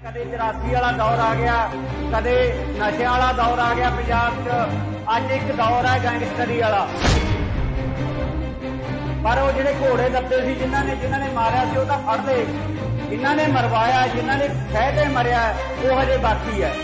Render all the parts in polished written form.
कदे 84 वाला दौर आ गया, कदे नशे वाला दौर आ गया पंजाब च। अज एक दौर है गैंगस्टरी वाला। पर वो जिहड़े घोड़े दबे सी जिन्हां ने मारिया सी, वो तां फड़ लए। जिन्हां ने मरवाया, जिन्हां ने सह ते मरिया, वो हजे बाकी है।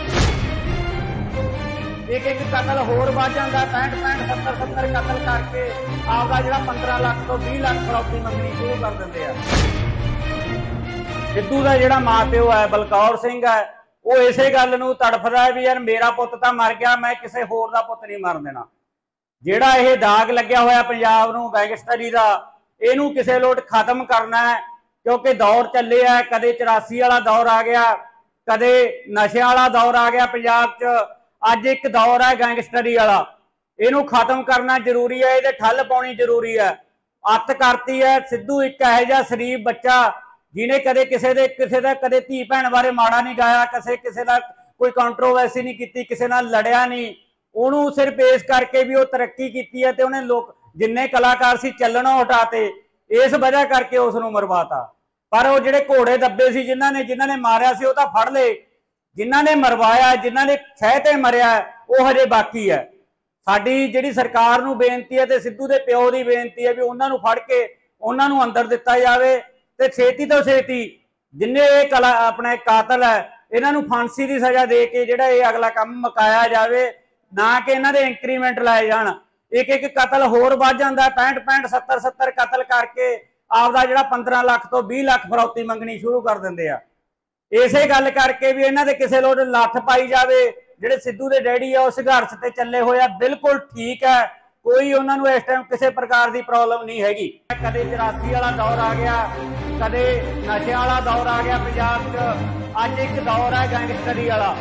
एक एक कतल होर वध जांदा, 65 70 कतल करके आपदा जिहड़ा 15 लाख तो 20 लाख फरौती मंगनी शुरू कर दिंदे आ। सिद्धू का जिहड़ा मां प्यो है बलकौर सिंह है, वो इसे गल नूं तड़फदा है भी यार मेरा पुत्त तां मर गया, मैं किसी होर दा पुत्त नहीं मर देना। जिहड़ा यह दाग लग्या होया पंजाब नूं गैंगस्टरी दा, इहनूं किसे लोट खत्म करना है। क्योंकि दौर चले है, कदे 84 वाला दौर आ गया, कदे नशे वाला दौर आ गया पंजाब च। अज एक दौर है गैंगस्टरी वाला। इहनूं खत्म करना जरूरी है, इहदे ठल पाउणी जरूरी है। अत करती है सिद्धू एक इहो जिहा शरीफ बच्चा जिन्हें कदे किसी का कदे धी भैन बारे माड़ा नहीं गाया, किसी का कोई कंट्रोवर्सी नहीं की, किसी नाल लड़िया नहीं। उन्होंने सिर्फ इस करके भी वो तरक्की की है, तो उन्हें लोग जिन्ने कलाकार सी चलना हटाते, इस वजह करके उसनों मरवाता। पर वो जिहड़े घोड़े दबे सी जिन्हां ने मारिया सी, वो तां फड़ लए। जिन्हां ने मरवाया, जिन्हां ने सह ते मरिया, वो हजे बाकी है। साडी जिहड़ी सरकार नूं बेनती है ते सिद्धू दे प्यो दी बेनती है भी उन्हां नूं फड़ के उन्हां नूं अंदर दिता जावे ते छेती तो छेती जिन्ने कला अपने कातल है इन्हां नूं फांसी की सज़ा दे के जिहड़ा ये अगला काम मुकाया जावे, ना कि इन्हां दे इंक्रीमेंट लाए जाण। एक एक कतल होर वध जांदा, 65 70 कतल करके आपदा जिहड़ा 15 लाख तो 20 लाख फरौती मंगनी शुरू कर दिंदे आ। इसे गल करके भी इन्हां दे किसे लोट लत्थ पाई जावे। जिहड़े सिद्धू दे डैडी आ, संघर्ष ते चले होए आ, बिल्कुल ठीक है। कोई उन्होंने इस टाइम किसी प्रकार की प्रॉब्लम नहीं हैगी। कदे 84 वाला दौर आ गया, कदे नशे वाला दौर आ गया पंजाब च। अज एक दौर है गैंगस्टरी वाला।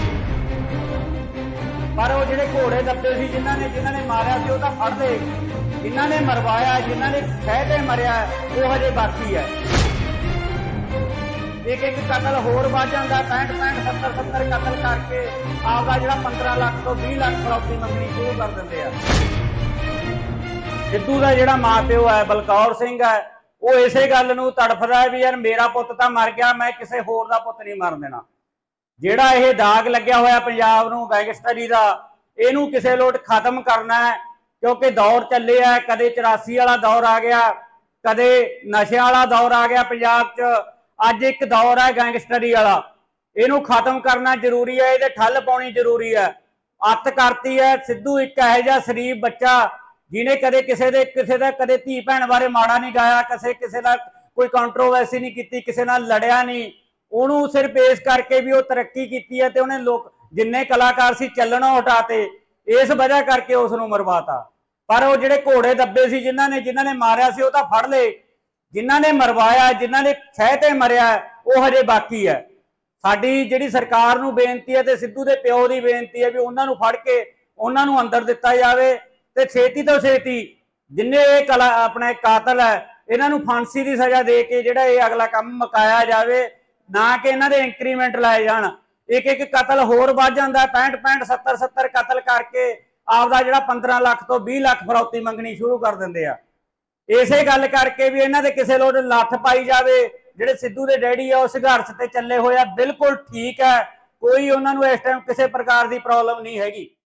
पर वो जिहड़े घोड़े दबे सी जिन्हां ने मारिया सी, वो तां फड़ लए। जिन्हां ने मरवाया, जिन्हां ने सह ते मरिया, वो हजे बाकी है। एक एक कतल होर वध जांदा, 65 70 कतल करके आपदा जिहड़ा 15 लाख तो 20 लाख फरौती मंगनी शुरू कर दिंदे आ। सिद्धू का जिहड़ा मां प्यो है बलकौर सिंह है, वो इसे गल नूं तड़फदा है भी यार मेरा पुत्त तां मर गया, मैं किसी होर दा पुत्त नहीं मर देना। जिहड़ा यह दाग लग्या होया पंजाब नूं गैंगस्टरी दा, इहनूं किसे लोट खत्म करना है। क्योंकि दौर चले है, कदे 84 वाला दौर आ गया, कदे नशे वाला दौर आ गया पंजाब च। अज एक दौर है गैंगस्टरी वाला। इहनूं खत्म करना जरूरी है, इहदे ठल पाउणी जरूरी है। अत करती है सिद्धू एक इहो जिहा शरीफ बच्चा जिन्हें कदे किसी का कदे धी भैन बारे माड़ा नहीं गाया, किसी का कोई कंट्रोवर्सी नहीं की, किसी नाल लड़िया नहीं। उन्होंने सिर्फ इस करके भी वो तरक्की की है, तो उन्हें लोग जिन्ने कलाकार सी चलना हटाते, इस वजह करके उसनों मरवाता। पर वो जिहड़े घोड़े दबे सी जिन्हां ने मारिया सी, वो तां फड़ लए। जिन्हां ने मरवाया, जिन्हां ने सह ते मरिया, वो हजे बाकी है। साडी जिहड़ी सरकार नूं बेनती है ते सिद्धू दे प्यो दी बेनती है भी उन्हां नूं फड़ के उन्हां नूं अंदर दिता जावे ते छेती तो छेती जिन्ने कला अपने कातल है इन्हां नूं फांसी की सज़ा दे के जिहड़ा ये अगला काम मुकाया जावे, ना कि इन्हां दे इंक्रीमेंट लाए जाण। एक एक कतल होर वध जांदा, 65 70 कतल करके आपदा जिहड़ा 15 लाख तो 20 लाख फरौती मंगनी शुरू कर दिंदे आ। इसे गल करके भी इन्हां दे किसे लोट लत्थ पाई जावे। जिहड़े सिद्धू दे डैडी आ, संघर्ष ते चले होए आ, बिल्कुल ठीक है। कोई उन्होंने इस टाइम किसी प्रकार की प्रॉब्लम नहीं हैगी।